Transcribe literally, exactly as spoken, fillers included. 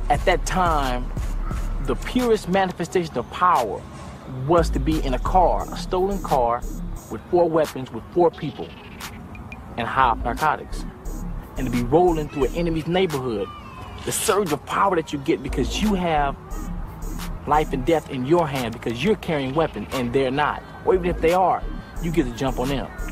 At that time, the purest manifestation of power was to be in a car, a stolen car with four weapons, with four people, and high narcotics, and to be rolling through an enemy's neighborhood. The surge of power that you get because you have life and death in your hand because you're carrying weapons and they're not. Or even if they are, you get to jump on them.